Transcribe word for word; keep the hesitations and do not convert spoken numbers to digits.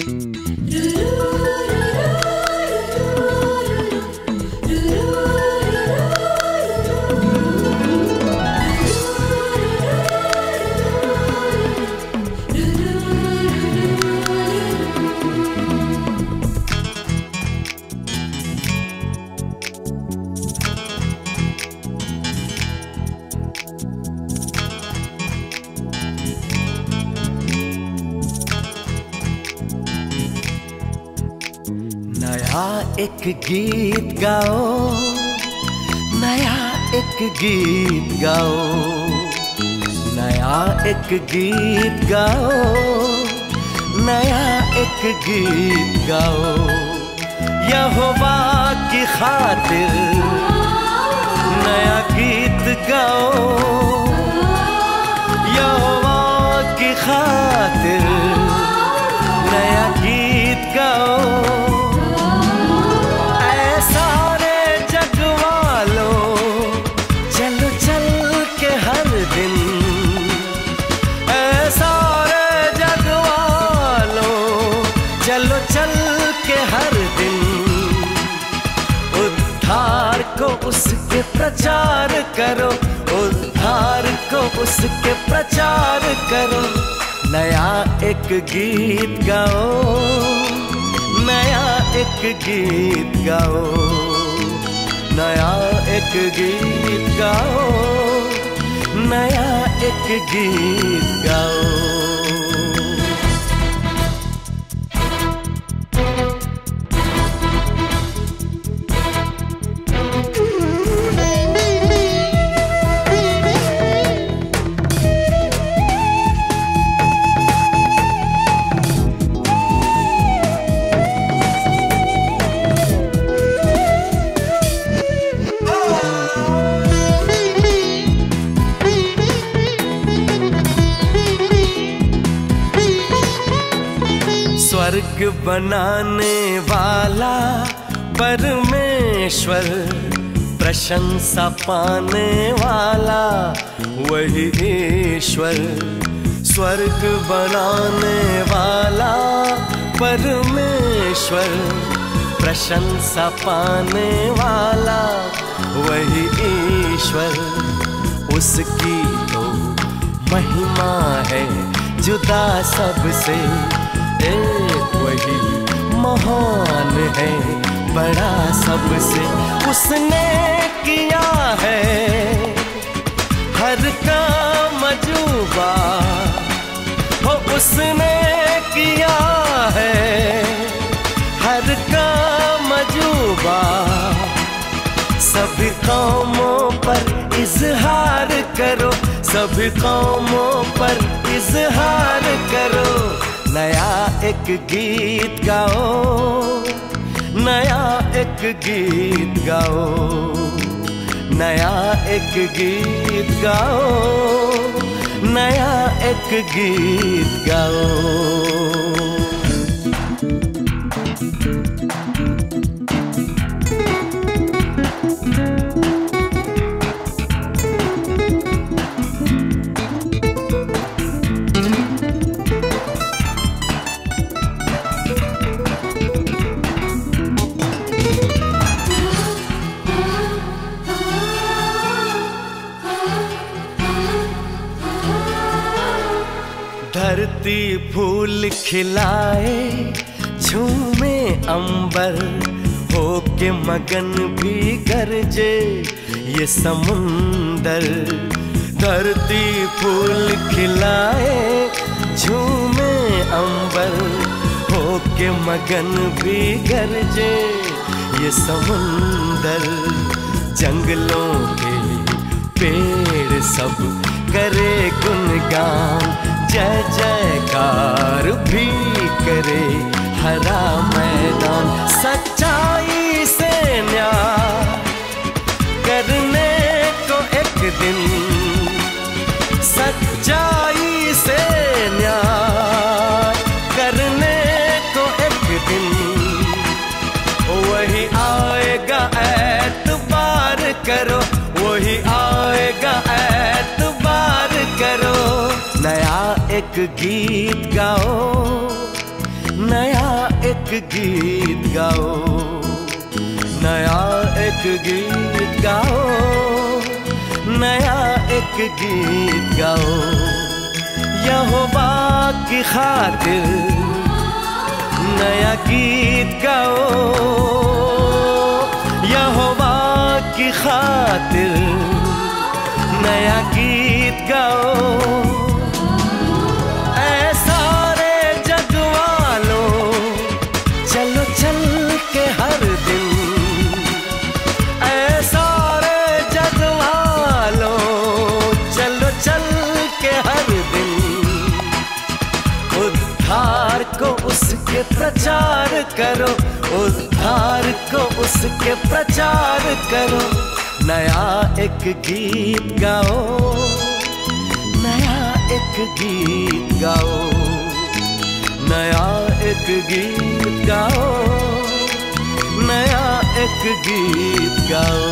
नया एक गीत गाओ, नया एक गीत गाओ, नया एक गीत गाओ, नया एक गीत गाओ। यहोवा की खातिर नया गीत गाओ, यहोवा की खातिर नया गीत गाओ। चलो चल के हर दिन उद्धार को उसके प्रचार करो, उद्धार को उसके प्रचार करो। नया एक गीत गाओ, नया एक गीत गाओ, नया एक गीत गाओ, नया एक गीत गाओ। स्वर्ग बनाने वाला परमेश्वर, प्रशंसा पाने वाला वही ईश्वर। स्वर्ग बनाने वाला परमेश्वर, प्रशंसा पाने वाला वही ईश्वर। उसकी तो महिमा है जुदा सबसे, एक वही महान है बड़ा सबसे। उसने किया है हर काम अजूबा, हो उसने किया है हर काम अजूबा। सभी कौमों पर इज़हार करो, सभी कौमों पर इज़हार करो। नया एक गीत गाओ, नया एक गीत गाओ, नया एक गीत गाओ, नया एक गीत गाओ। धरती फूल खिलाए, झूमे अंबर, होके मगन भी गरजे ये समुंदर। धरती फूल खिलाए, झूमे अंबर, होके मगन भी गरजे ये समुंदर। जंगलों के पेड़ सब करे गुणगान, जय जयकार भी करे हरा मैदान। सच्चाई से न्याय करने को एक दिन, सच्चाई से न्याय करने को एक दिन वही आएगा, एतबार करो, वही आएगा, एतबार करो। नया एक गीत गाओ, नया एक गीत गाओ, नया एक गीत गाओ, नया एक गीत गाओ। यहोवा की खातिर नया गीत गाओ, यहोवा की खातिर नया गीत गाओ। उद्धार को उसके प्रचार करो, उद्धार को उसके प्रचार करो। नया एक गीत गाओ, नया एक गीत गाओ, नया एक गीत गाओ, नया एक गीत गाओ।